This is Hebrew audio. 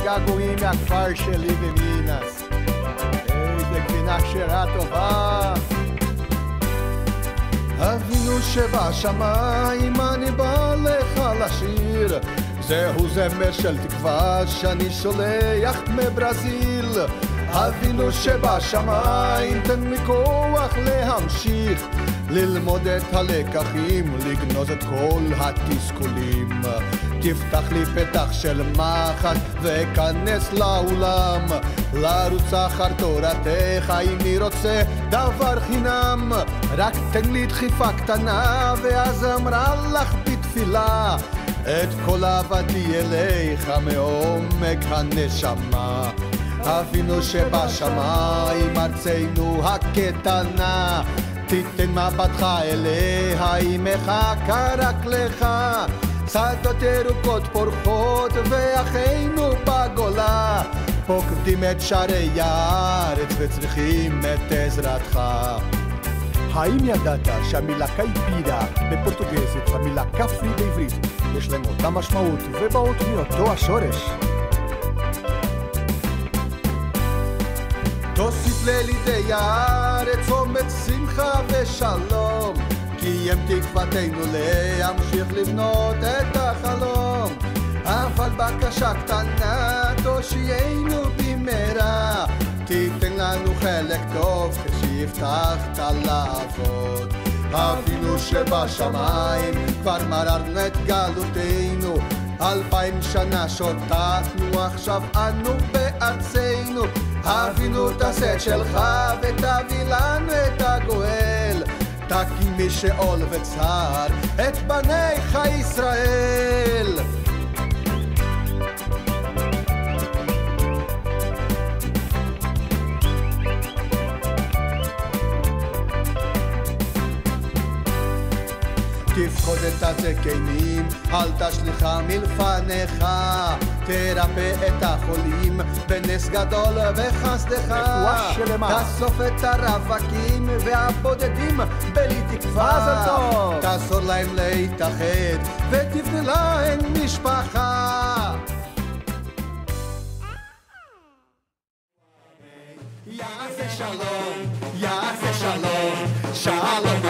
געגועים מהכפר שלי במינס. איזה גבינה כשרה טובה. אבינו שבשמיים אני בא לך לשיר, זהו זמר של תקווה שאני שולח מברזיל. אבינו שבשמיים תן לי כוח להמשיך, ללמוד את הלקחים, לגנוז את כל התסכולים. תפתח לי פתח של מחט וכנס לאולם, לרוץ אחר תורתך איני רוצה דבר חינם. רק תן לי דחיפה קטנה ואז אמרה לך בתפילה, את כל אהבתי אליך מעומק הנשמה. אבינו שבשמיים ארצנו הקטנה, תיתן מבטך אליה אם מחכה רק לך. שדות ירוקות פורחות ואחינו בגולה פוקדים את שערי הארץ וצריכים את עזרתך. האם ידעת שהמילה קייפירה בפורטוגזית והמילה כפרי בעברית יש להם אותה משמעות ובאות מאותו השורש? תוסיף לילידי הארץ אומץ, שמחה ושלום, כי הם תקוותנו להמשיך לבנות את החלום. אבל בקשה קטנה תושיינו במהרה, תיתן לנו חלק טוב כשהבטחת לעבוד. אבינו שבשמיים כבר מררנו את גלותנו, 2000 שנה שוטטנו עכשיו אנו בארצנו. אבינו תעשה את שלך ותביא לנו את הגואל, תקים משאול וצער את בניך ישראל. תפקוד את הזקנים, אל תשליכה מלפניך, תרפא את החולים בנס גדול וחסדך. תאסוף את הרווקים והבודדים בלי תקווה, תעזור להם להתאחד ותבנה להם משפחה. יעשה שלום, יעשה שלום, שלום